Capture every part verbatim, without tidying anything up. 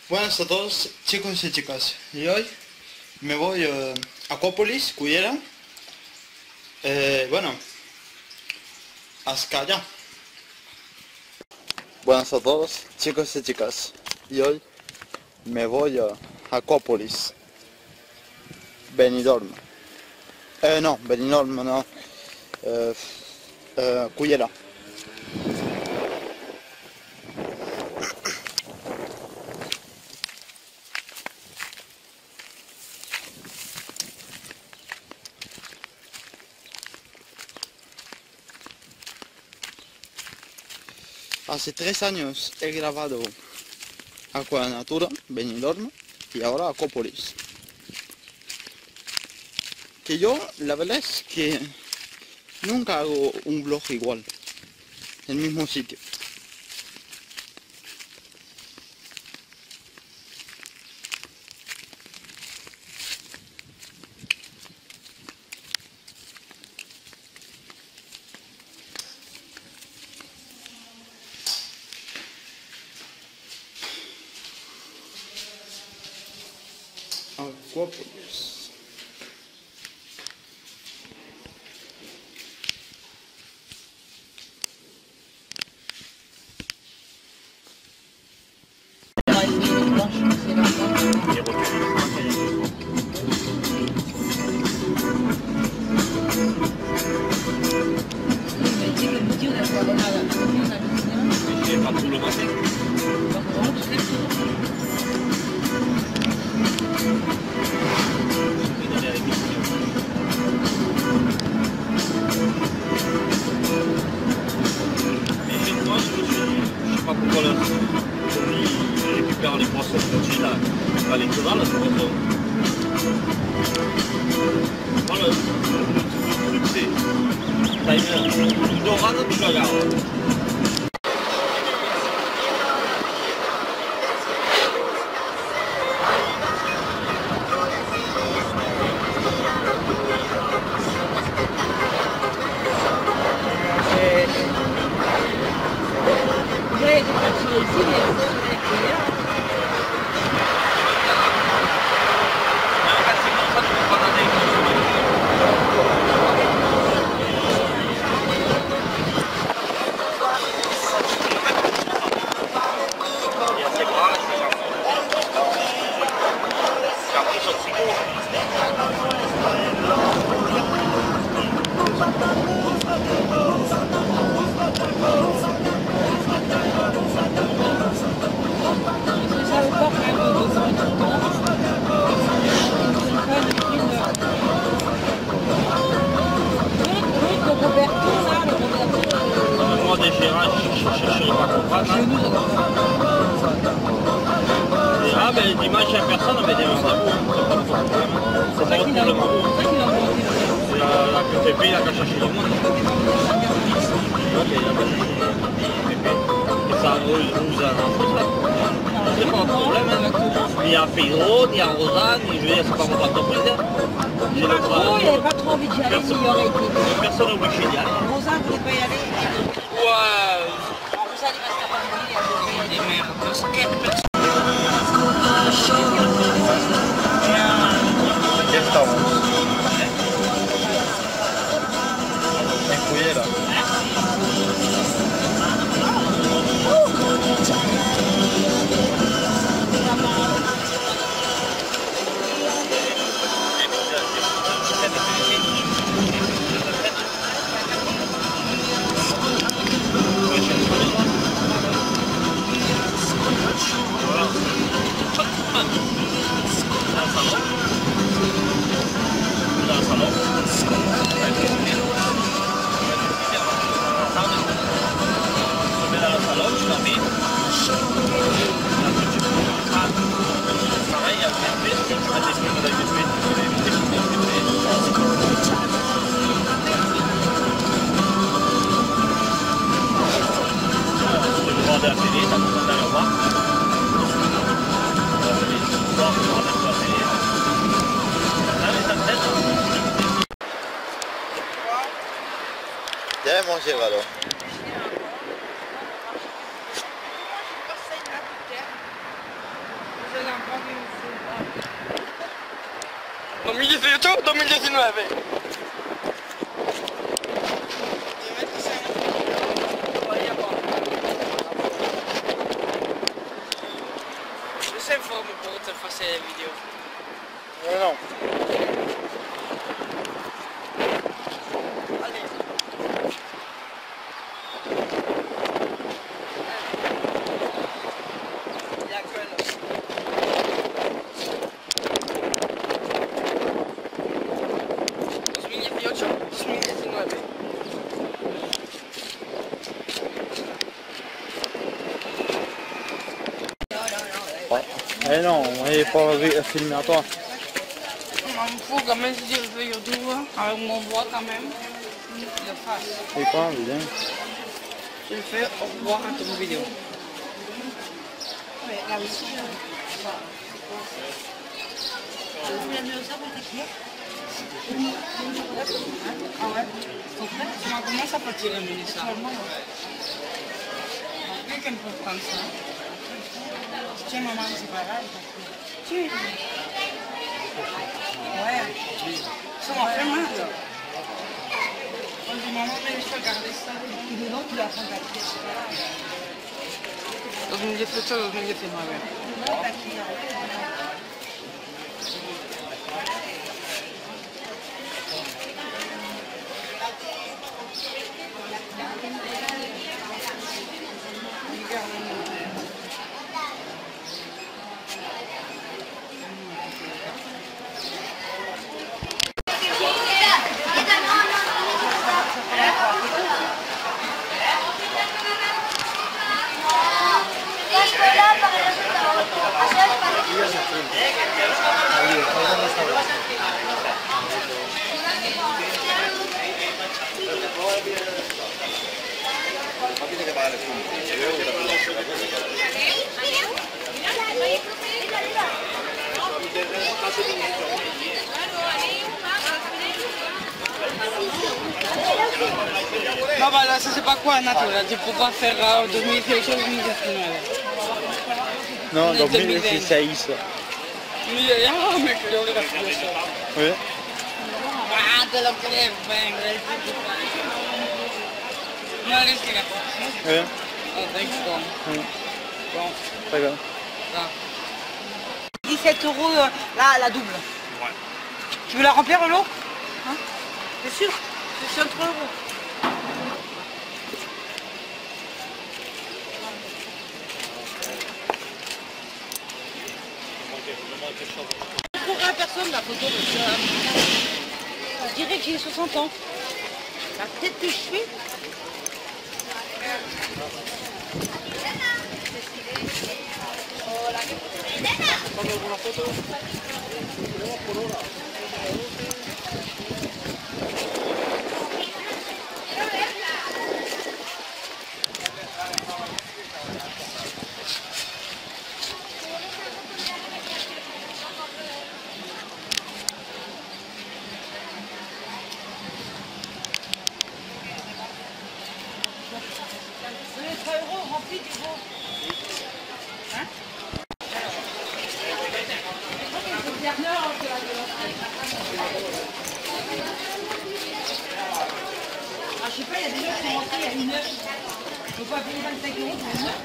Buenas a todos, chicos y chicas. Y hoy me voy eh, a Acuópolis, Cullera. Eh, bueno, hasta allá. Buenas a todos, chicos y chicas. Y hoy me voy a Acuópolis, Benidorm. Eh, no, Benidorm no. Eh, eh, Cullera. Hace tres años he grabado Aquanatura, Benidorm y ahora Acuópolis. Que yo, la verdad es que nunca hago un vlog igual, en el mismo sitio. Acuópolis. Les poissons petits là, pas les cheval, les poissons. Voilà, le truc c'est, t'as une dorade, tu la gardes. Moi des Gérard, je ne chercherai pas à comprendre. Ah ben dimanche il n'y a personne, mais des rendez-vous, c'est pas notre problème. C'est pas notre problème. C'est la P T P là qui a cherché le monde. Ok, il a pas cherché le P T P. Et ça nous a rentré ça. C'est pas notre problème. Ni à Pedro, ni à Rosanne, ni je veux dire, c'est pas votre entreprise. Il n'y avait pas trop envie d'y aller, s'il y aurait été. Personne n'est obligé d'y aller. Rosanne ne voulait pas y aller. Ouais. Rosanne, il reste à Paris, il y a des merdes. Aquí estamos. En Cullera. Ya hemos llegado. dos mil dieciocho dos mil diecinueve. No sé informe por otra fase de vídeo. Bueno. dos mil diecinueve. Eh non, il faut filmer à toi. Je m'en fous quand même si je le fais YouTube, avec mon voix quand même. Je le fasse. Et quoi, bien. Je le fais au revoir à ton vidéo. Ouais, là aussi. Vous l'avez mis au sable avec qui? Ah ouais? Tu m'as commencé à fatiguer, Mélissa. Quelqu'un peut prendre ça. Tiens, maman, c'est pas grave. Tiens. Ouais. Ça m'a fait mal. On dit, maman, mais je peux garder ça. Dedans, tu l'as fait battre. dos mil dieciocho dos mil diecinueve. Non, bah là, ça c'est pas quoi, naturel. Tu peux pas faire euh, deux mille dix-huit deux mille dix-neuf. Non, On est donc deux mille vingt. dix-seis. Mais, ah, mec, yo le gracioso. Oui. Ah, te lo crees, venga. No eres gracioso. Oui. Oh, thanks, bon. Oui. Bon, Très bien. ça. dix-sept euros euh, la, la double. Ouais. Tu veux la remplir l'eau? Hein? C'est sûr? C'est trois euros. Je trouverai à personne la photo parce que euh, je dirais que j'ai soixante ans. La tête que je suis. trois euros remplis du gros. Hein? Ah, je sais pas, il y a des gens qui sont rentrés il y a une heure. Je ne peux pas payer vingt-cinq euros pour une heure.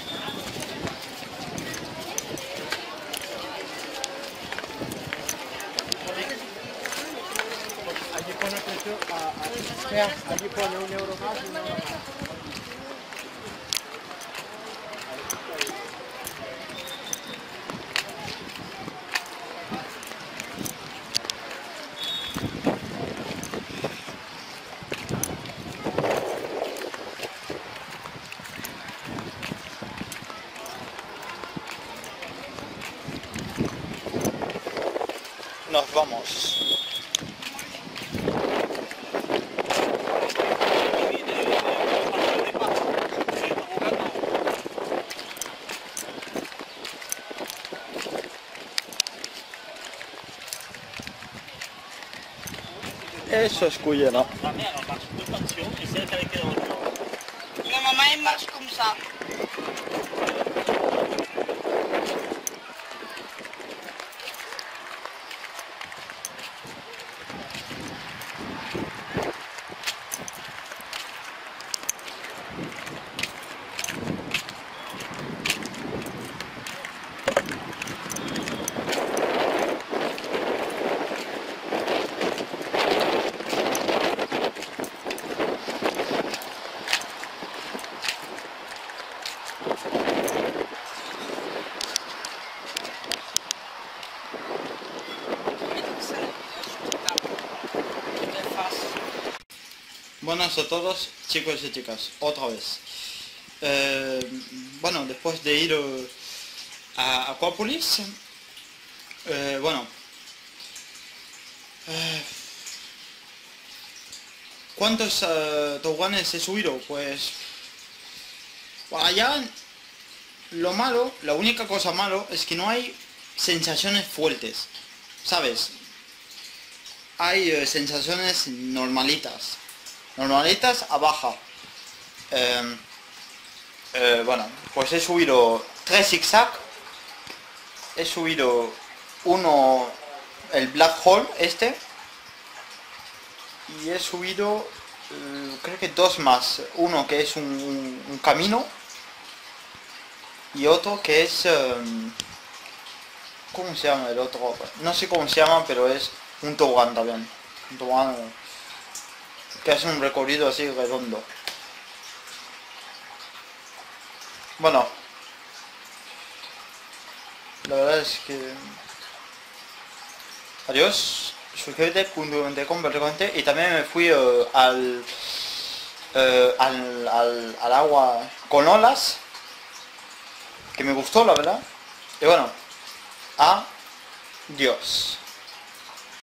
Allí pone precio a, a, allí pone un euro más y un euro más. Nos vamos. Eso es Cuyena. Ma mère, elle marche de tension et c'est elle qui a été dans le jour. Ma maman, elle marche comme ça. Buenas a todos, chicos y chicas, otra vez. Eh, bueno, después de ir uh, a Acuópolis, eh, bueno, eh, ¿cuántos uh, toboganes he subido? Pues, allá, lo malo, la única cosa malo es que no hay sensaciones fuertes, ¿sabes? Hay uh, sensaciones normalitas. Normalitas a baja. Eh, eh, bueno, pues he subido tres zigzag. He subido uno, el Black Hole, este. Y he subido, eh, creo que dos más. Uno que es un, un, un camino. Y otro que es... Eh, ¿cómo se llama el otro? No sé cómo se llama, pero es un tobogán también. Un tobogán... que hace un recorrido así redondo. Bueno, la verdad es que... Adiós, suscríbete, punto de com, y también me fui uh, al, uh, al, al, al agua con olas, que me gustó la verdad. Y bueno, adiós.